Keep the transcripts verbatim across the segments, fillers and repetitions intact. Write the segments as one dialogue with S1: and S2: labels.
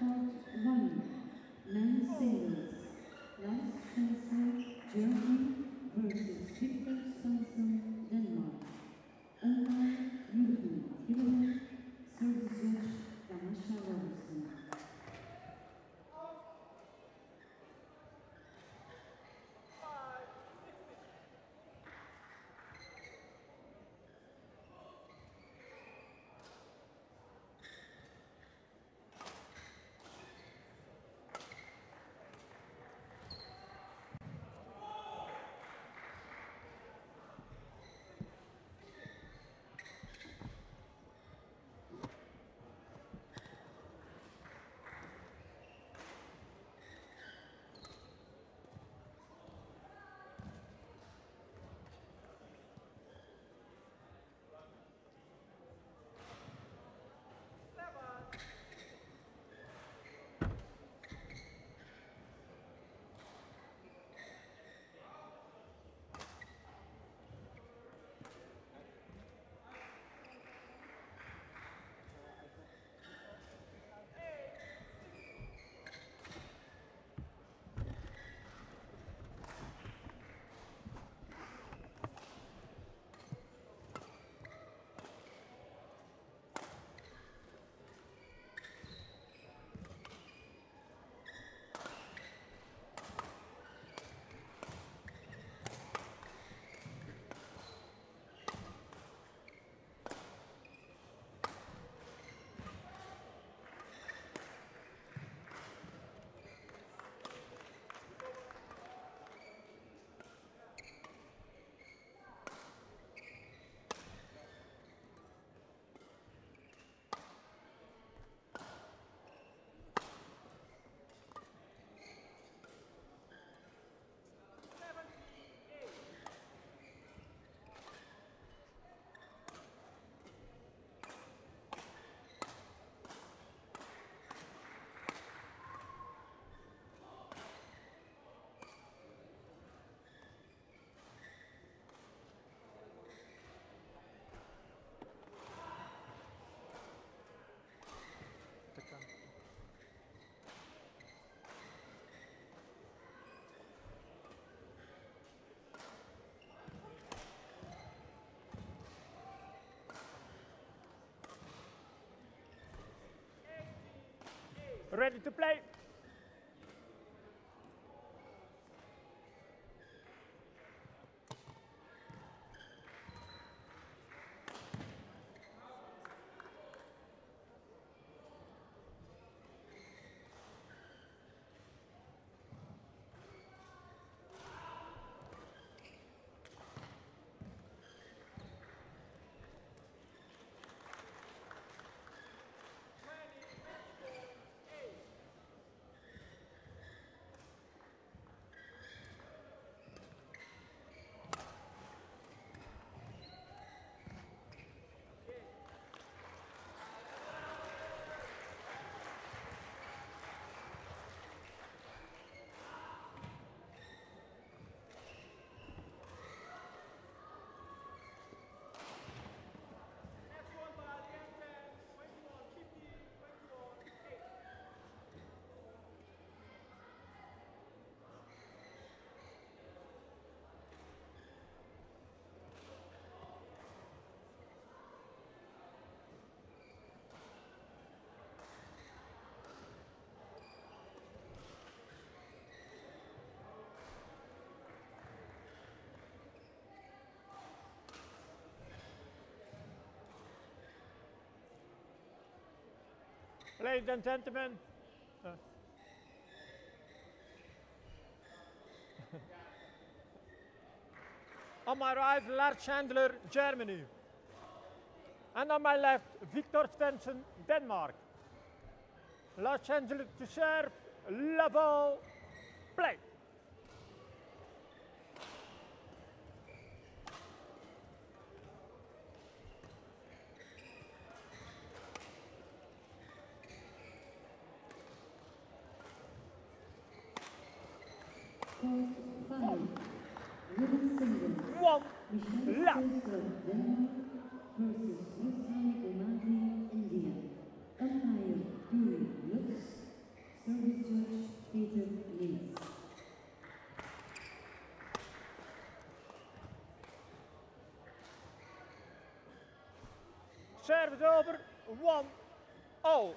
S1: Court one, men's singles. Lars Stensler, Germany versus Victor Svensson, Denmark. Unknown Yurgen Kilmer, service judge Tamasha Robertson.
S2: Ready to play. Ladies and gentlemen, uh, on my right, Lars Chandler, Germany. And on my left, Victor Svensson, Denmark. Lars Chandler to serve, level, play.
S1: Court five, women's singles.
S2: One,
S1: Michelle
S2: left.
S1: Stensler, Denmark versus Yusran Gulati, India. Umpire Dewey Lutz,
S2: Service over, one, all.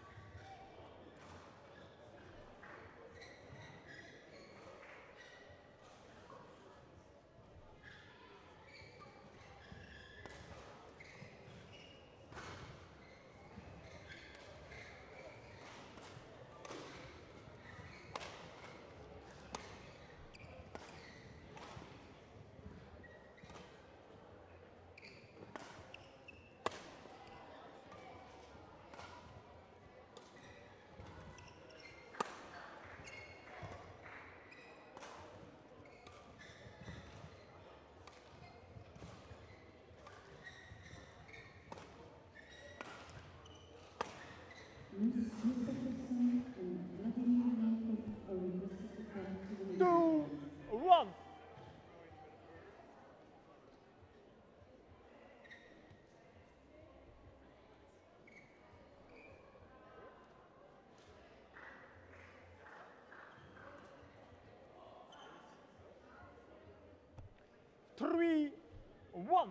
S1: Miss Christopherson and Vladimir Malkov are requested to come to the
S2: Two,
S1: meeting.
S2: one. Three, one.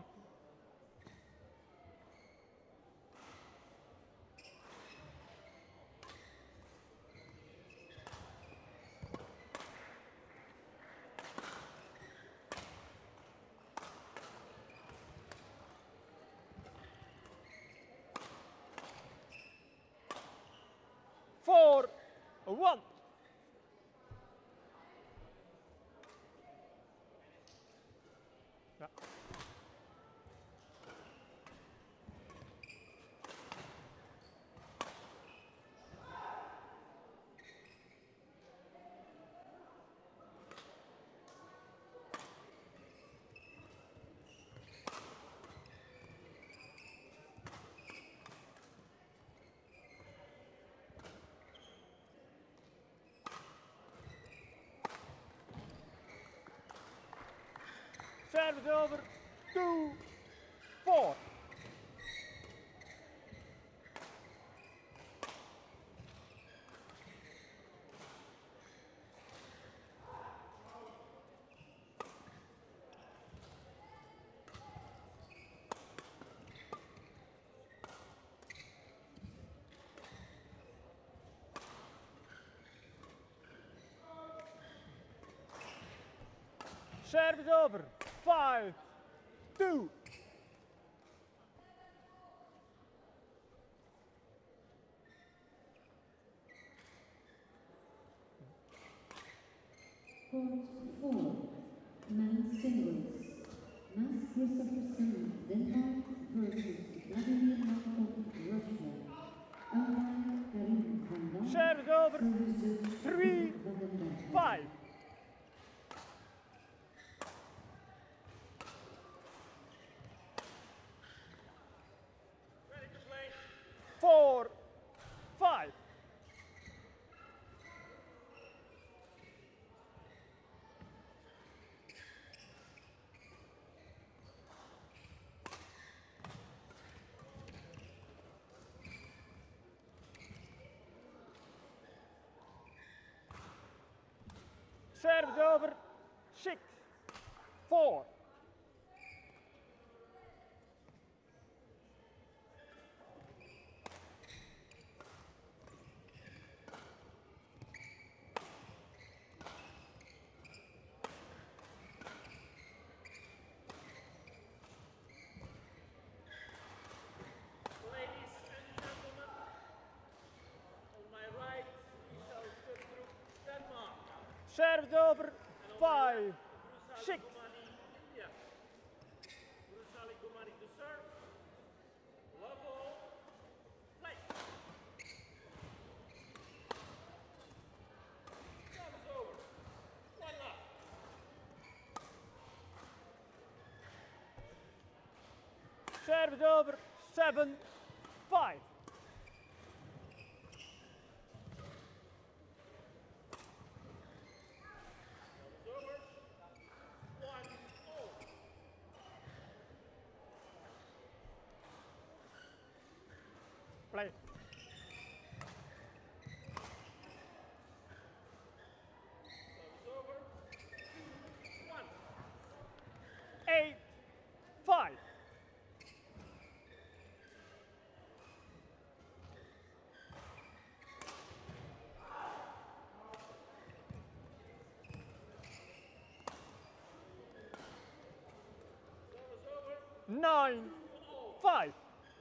S2: Four, one. Ja. Service over, two, four. Service over, five, two.
S1: Court four, men's singles. Mads Christopherson, Denmark versus Vladimir Malkov, Russia. Umpire Karim van Dam.
S2: Service over,
S1: Service judge
S2: three,
S1: van den Berg.
S2: five. Four, five. Service over, six, four.
S3: Ladies and gentlemen, on my right, Michel Stubdroek, Denmark.
S2: Service over, five, six.
S3: Gumani, India. Rusali Gumani to serve. Love all. Play. Service over. One love.
S2: Service over, seven, five.
S3: Service over. One all.
S2: Play.
S3: Service over. One.
S2: Eight, five. nine, five.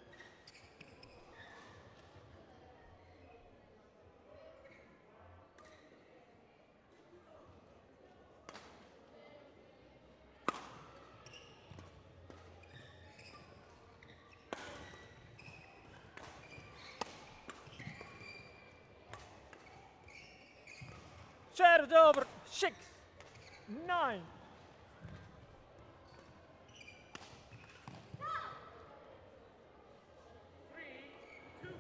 S2: Serves over six, nine.
S3: Three, two.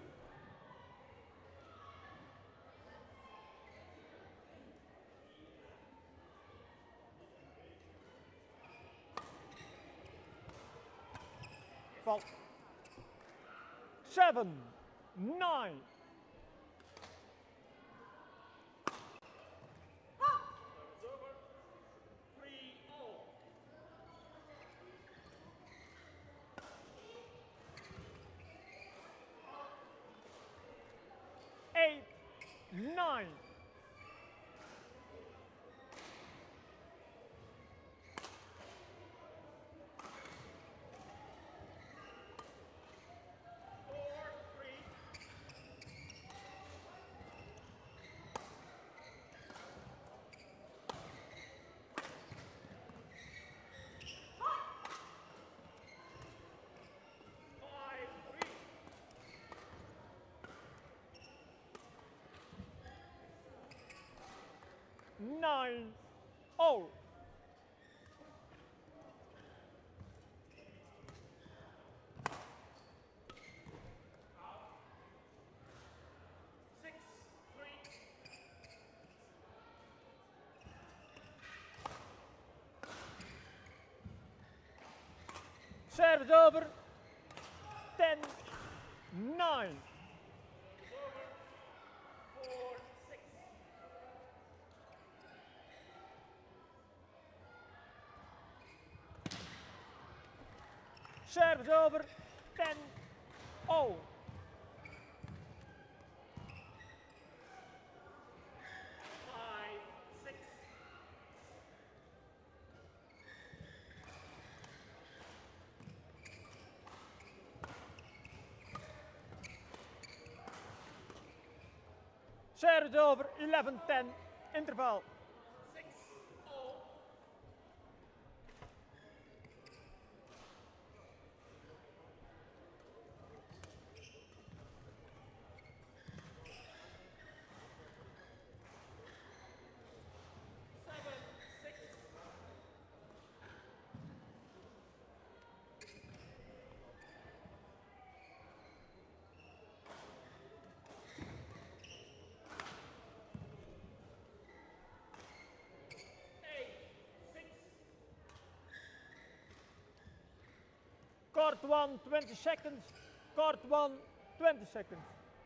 S2: Fault. Seven, nine.
S3: It's over. Three, all.
S2: Eight, nine.
S3: Four, three. Five, three.
S2: Nine, all.
S3: Six, three.
S2: Serves over ten, nine.
S3: It's over. Four, six.
S2: Serves over ten, all.
S3: Five, six.
S2: Serves over eleven, ten. Interval.
S3: Six, all. Seven, six. Eight, six.
S2: Court one, twenty seconds. Court one, twenty seconds.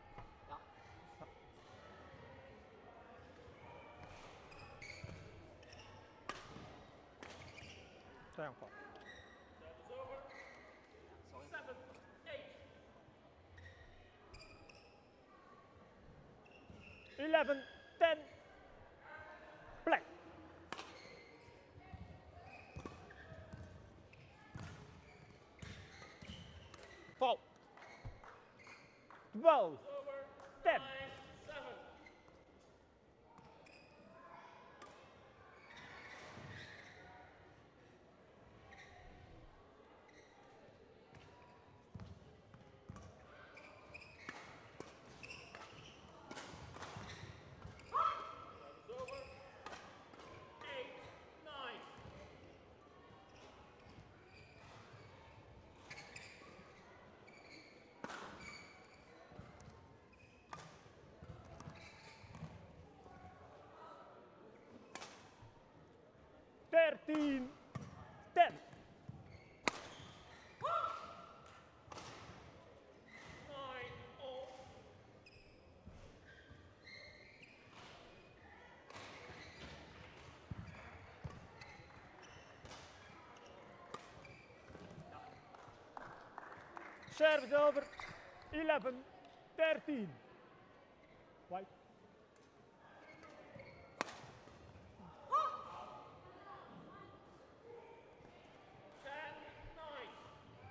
S2: Zijn we
S3: That is over. Seven, eight.
S2: eleven, ten. Play. Fault. twelve,
S3: Over.
S2: ten.
S3: Nine, seven. That is over. Eight, nine.
S2: thirteen, ten.
S3: Nine, all.
S2: Serves over eleven, thirteen. White.
S3: Ten, nine.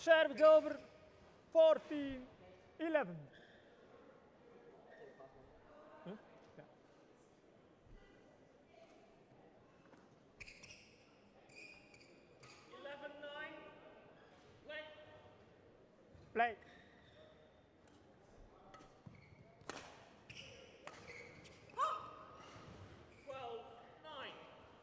S2: Serve is over. fourteen eleven. Huh? Yeah.
S3: eleven nine. Play.
S2: Play.
S3: twelve nine.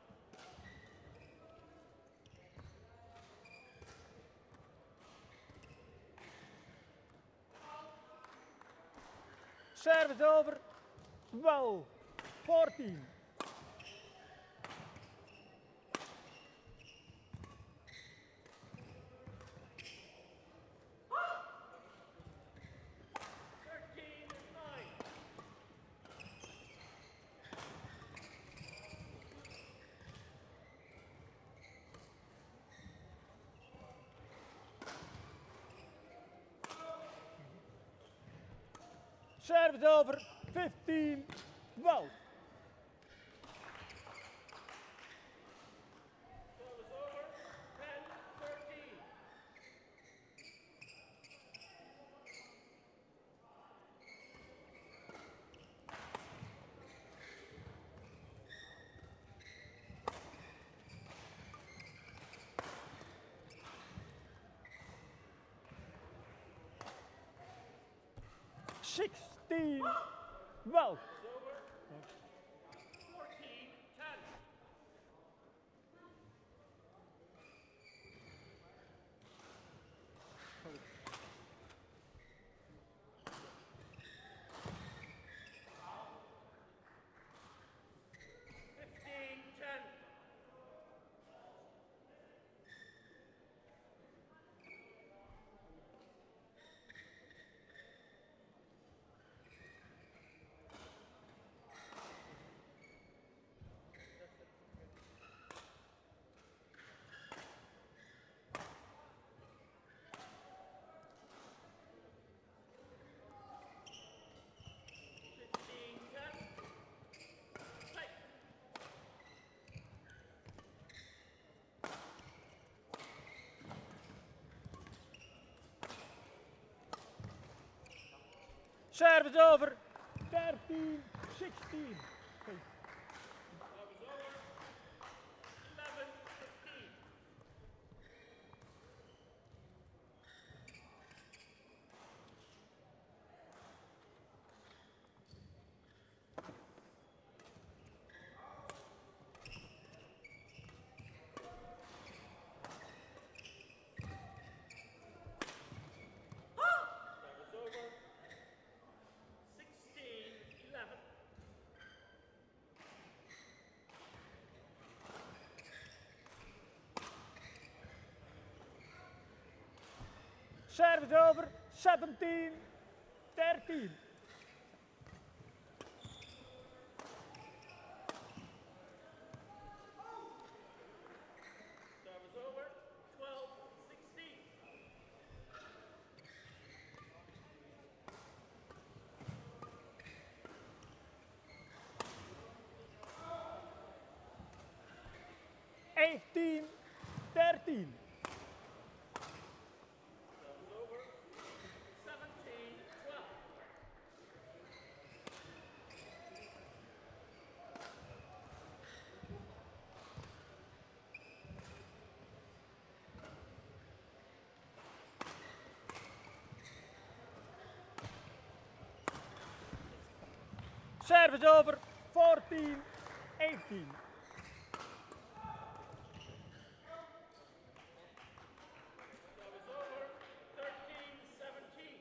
S2: Serve is over. twelve fourteen.
S3: thirteen nine.
S2: Serve is over. fifteen twelve.
S3: Serve is over. ten thirteen.
S2: sixteen twelve.
S3: Is over. fourteen ten. fifteen ten. fifteen ten. Play.
S2: Serve is over. thirteen sixteen. Okay.
S3: Serve is over. eleven fifteen. Serve is over. sixteen eleven.
S2: Serve is over. seventeen thirteen.
S3: Serve is over. twelve sixteen.
S2: eighteen thirteen.
S3: Serve is over. seventeen twelve.
S2: Serve is over. fourteen eighteen.
S3: Serve is over. thirteen seventeen.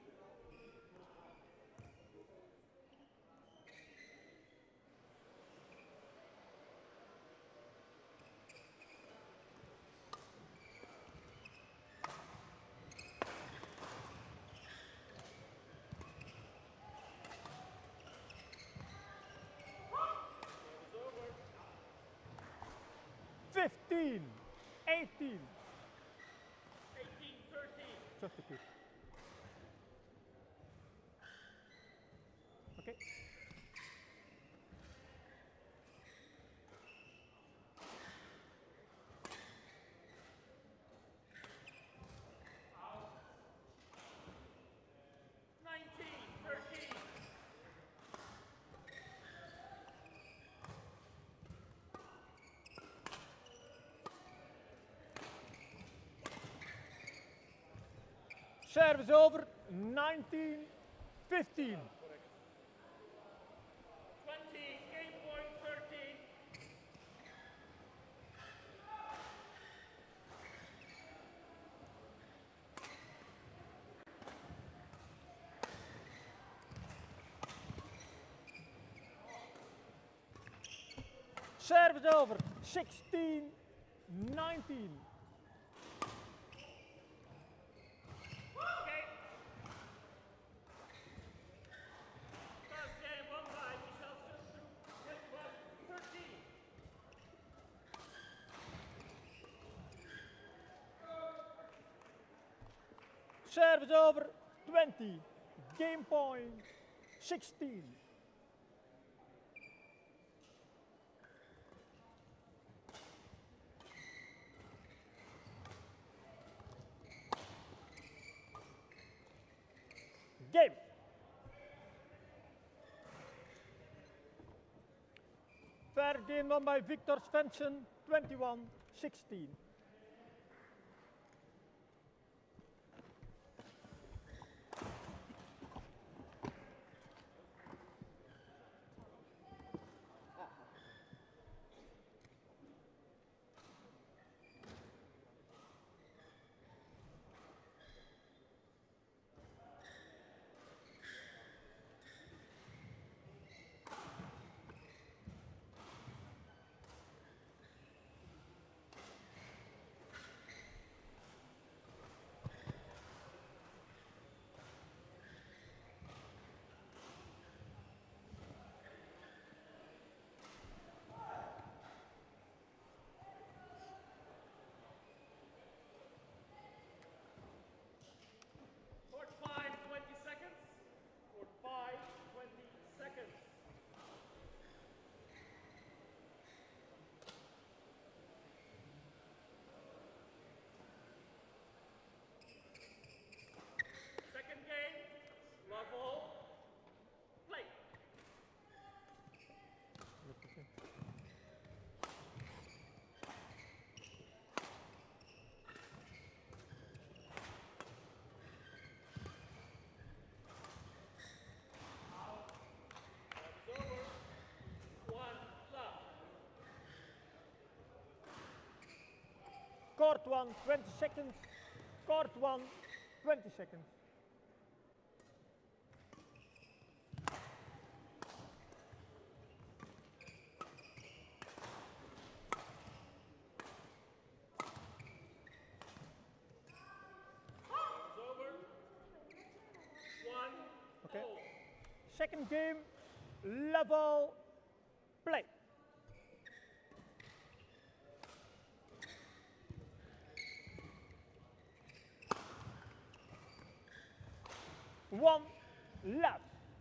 S3: Serve is over.
S2: fifteen eighteen.
S3: eighteen thirteen.
S2: Just a quick. Okay. Service over, nineteen fifteen.
S3: twenty, game point thirteen.
S2: Service over, sixteen nineteen.
S3: Okay. First game won by Michel Sturmstroop, game point thirteen.
S2: Service over, twenty. Game point, sixteen. Game. Fair game won by Victor Svensson, twenty-one sixteen.
S3: Court five, twenty seconds. Court five, twenty seconds. Second game, level, play. It's over. One love.
S2: Court one, twenty seconds. Court one, twenty seconds.
S3: It's over. One.
S2: Okay.
S3: all.
S2: Second game, level, play. One left.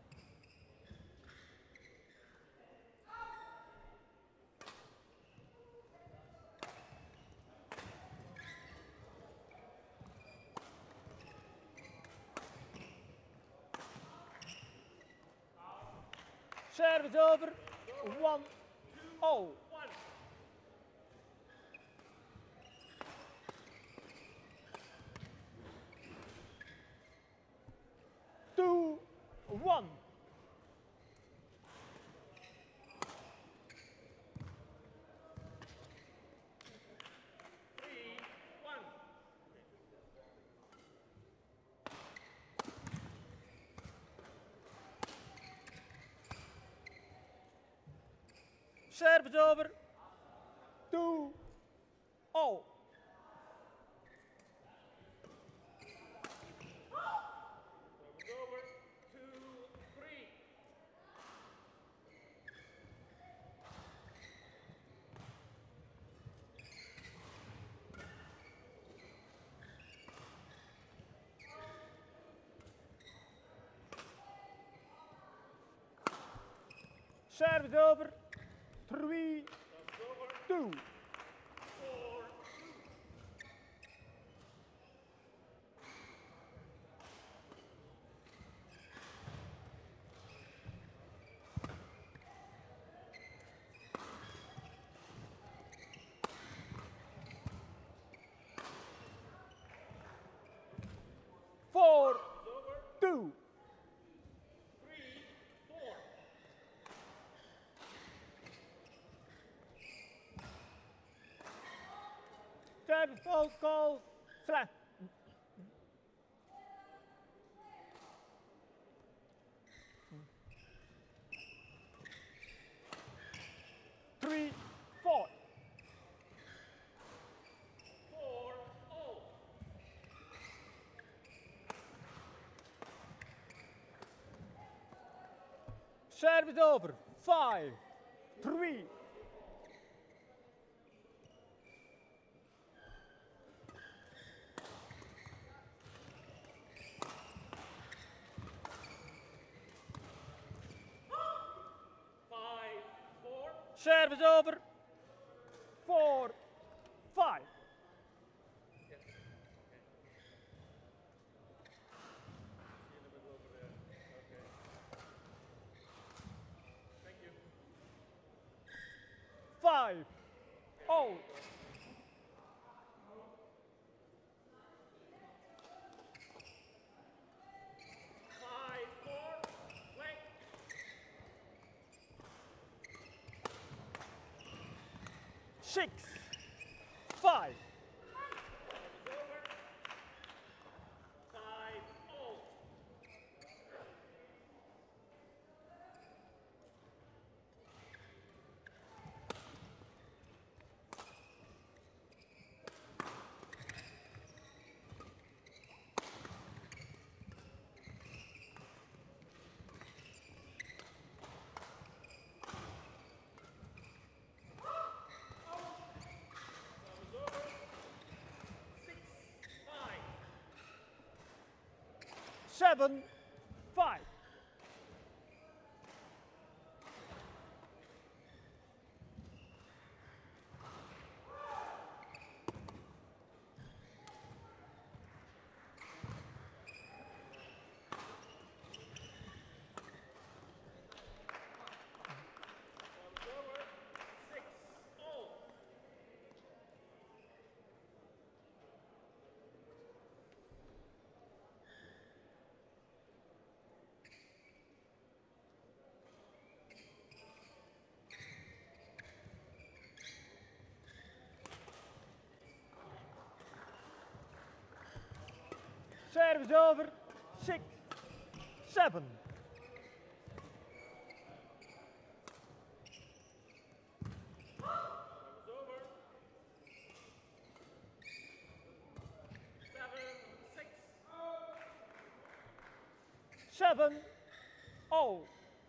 S2: Service over, one oh.
S3: One.
S2: Two, one.
S3: Three. One.
S2: Service over, two oh.
S3: It's over. Two. Three.
S2: Service over, three,
S3: It's over.
S2: two.
S3: Four.
S2: Four. Service ball goal. Flat. Three, four.
S3: Four all.
S2: Service over. Five, three.
S3: Five four.
S2: Service over. Four, five.
S3: Thank you.
S2: Five, all.
S3: Five four. Play.
S2: Six, five.
S3: Over. Five all. Service over. Six five.
S2: Seven, five.
S3: Service over. Six all.
S2: Service over. Six, seven.
S3: Service over. Seven six.
S2: Seven, all.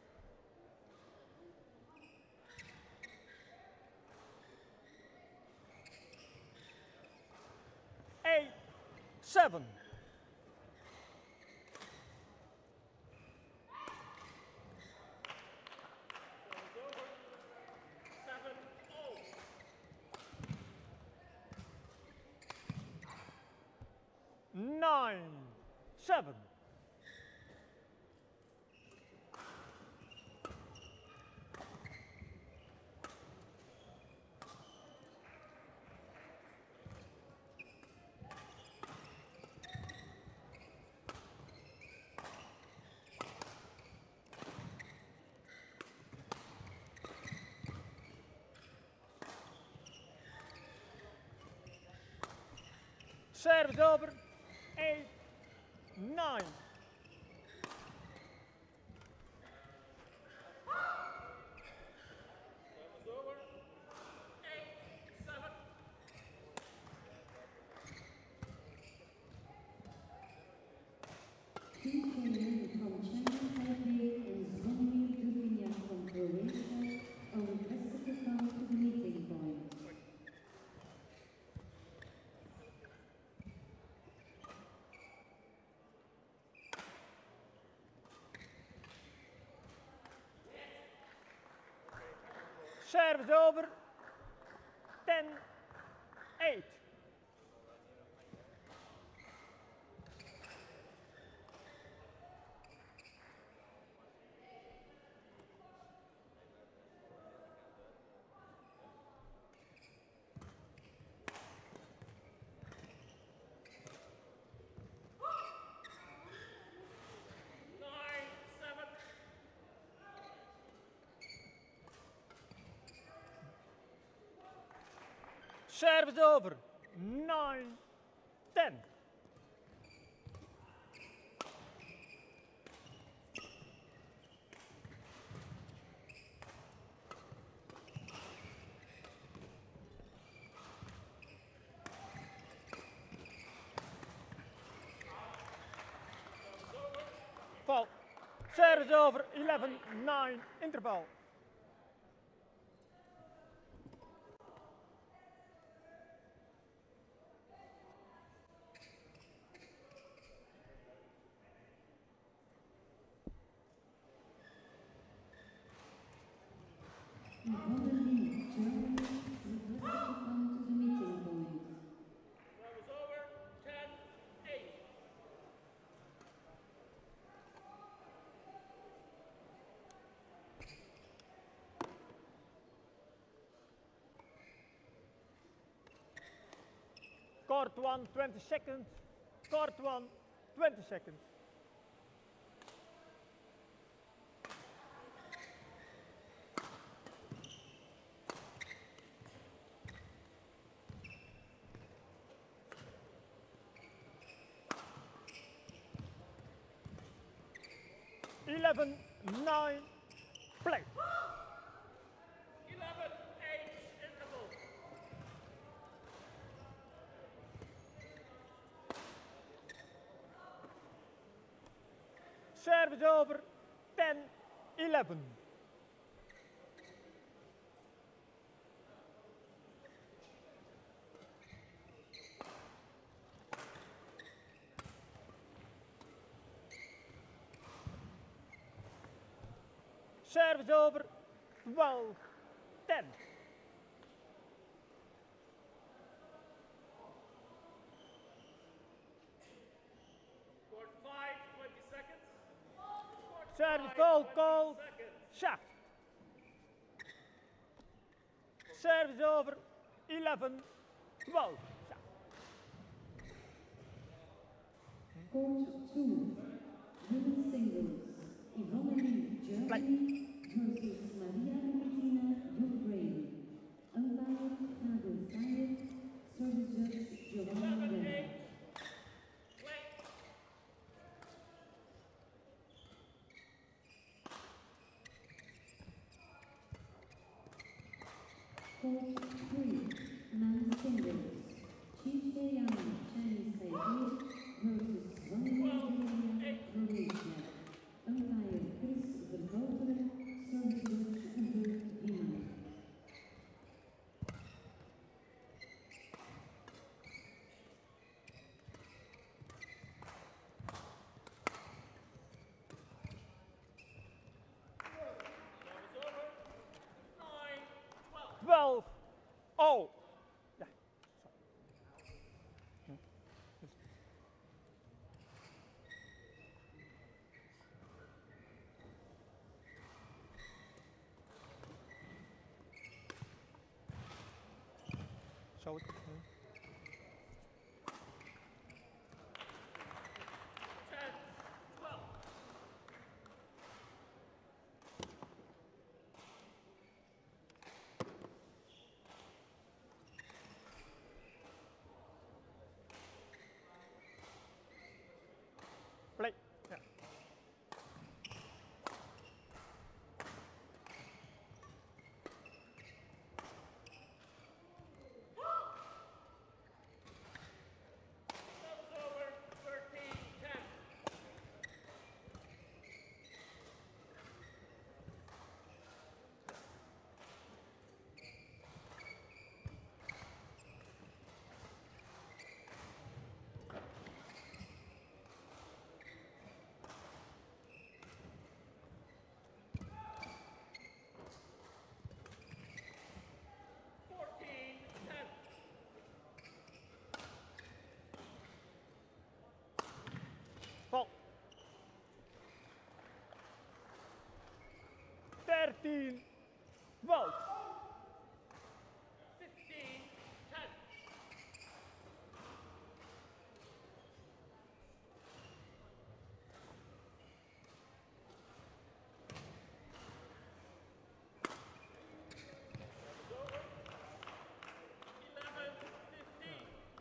S2: Eight, seven.
S3: Service over. Seven all.
S2: Nine, seven. Service over. Eight, nine.
S3: Service over. Eight seven.
S1: Team Kenyan from Chandler Taipei and Zvonimir Dubinyak from Croatia are requested to come to the meeting point.
S2: Service over. Ten, eight.
S3: Nine seven.
S2: Service over. nine, ten. Fault. Service over, eleven, nine, interval.
S1: Yvonne Lee, Germany, requested to come to the meeting point.
S3: Service over, ten, eight.
S2: Court one, twenty seconds. Court one, twenty seconds. eleven, nine, play.
S3: eleven, eight, interval.
S2: Service over, ten, eleven. Service over, twelve, ten.
S3: Court five, twenty seconds. Court
S2: Service
S3: five,
S2: goal,
S3: twenty
S2: goal,
S3: seconds.
S2: shaft. Service over, eleven, twelve, shaft.
S1: Court two, women's singles, Yvonne Lee, Germany, versus Maria Cristina, Ukraine. Umpire, Fabio Sayed, service judge, Giovanni
S3: eleven,
S1: Rena.
S3: eight. Play.
S1: Court three, men's singles, Chi Yang, Chinese Taipei, versus Vladimir Croatia. Umpire, Chris Verhoeven, service judge, Uber Wiemann.
S3: Service over, nine, twelve.
S2: twelve, oh. Ja. Hm. Zo. hm.
S3: ten, twelve.
S2: Play. Ja.
S3: Service over, thirteen, ten. fourteen, ten.
S2: Fault. thirteen, twelve.
S3: fifteen, ten. Service over, eleven, fifteen.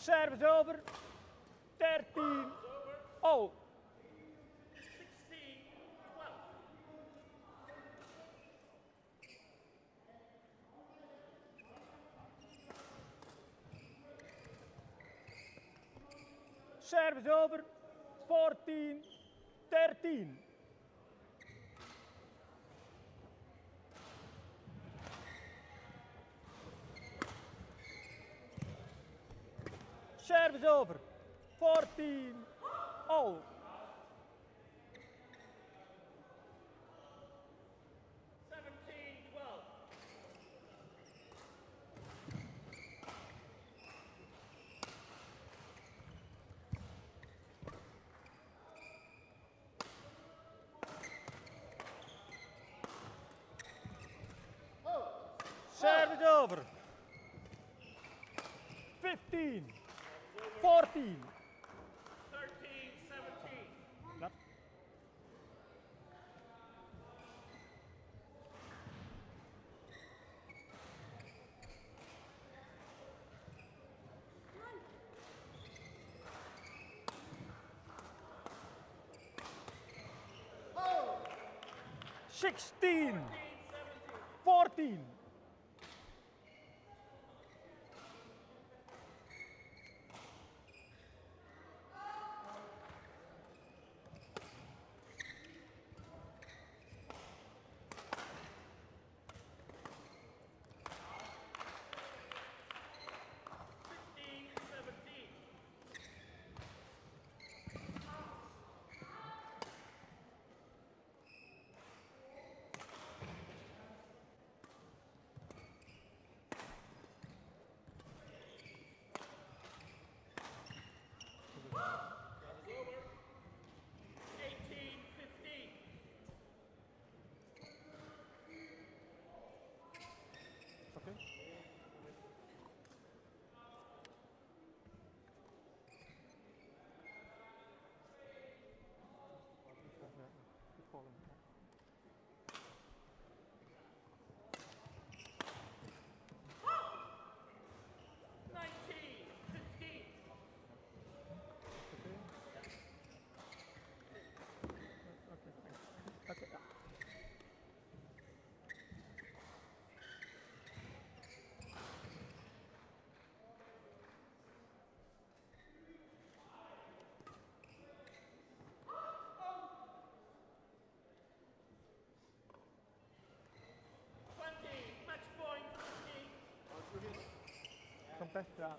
S2: Service over. thirteen all.
S3: sixteen twelve.
S2: Service over. fourteen thirteen. Service over. fourteen all.
S3: seventeen twelve.
S2: Service over. fifteen fourteen.
S3: thirteen seventeen.
S2: Yep. sixteen fourteen.
S3: fifteen seventeen. eighteen fifteen.
S2: Okay.
S3: nineteen fifteen.
S2: Okay. Yeah.
S3: twenty. Match point fifteen.
S2: Come back. Yeah.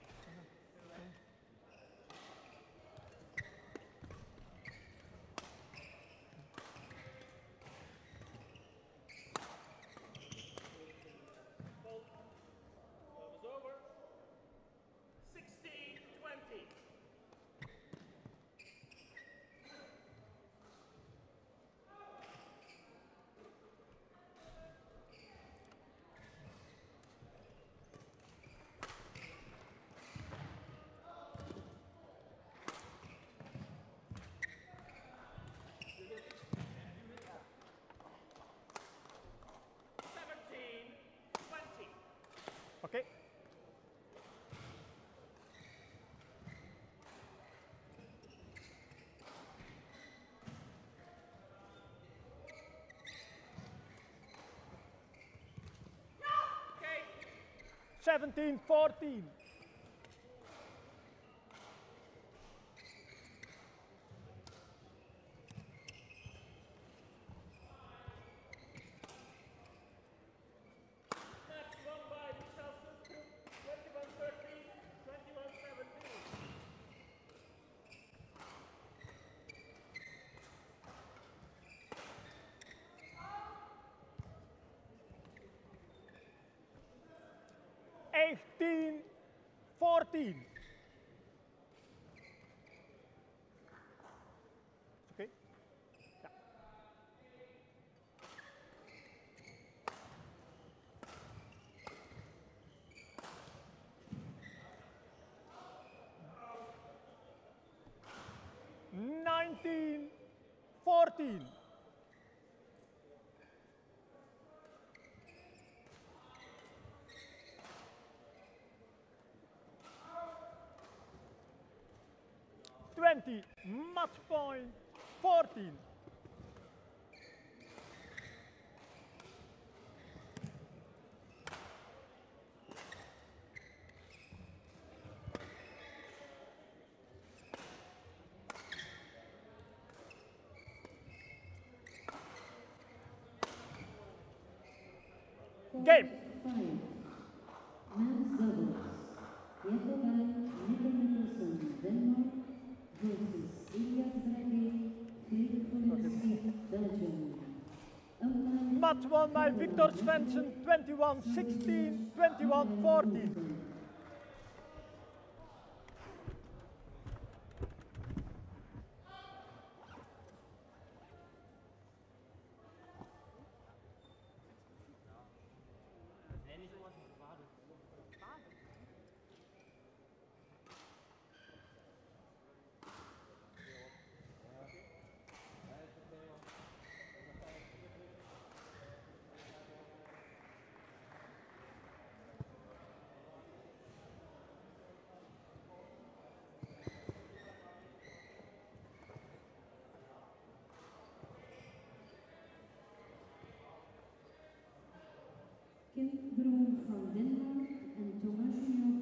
S3: Service over. sixteen twenty. seventeen twenty.
S2: Okay.
S3: Okay.
S2: seventeen fourteen.
S3: Match won by Michel Sundstrup, twenty-one thirteen, twenty-one seventeen.
S2: eighteen fourteen. Okay. Yeah. nineteen fourteen. twenty, match point fourteen. Game.
S1: Five. Men's doubles. Jakoban Nicol Nicholson, Denmark versus Elias Brady, Philip Polinsky, Belgium. Online
S2: Match won by Victor Svensson, twenty-one sixteen, twenty-one fourteen.
S1: Kim Broen van Denmark en Thomas Junior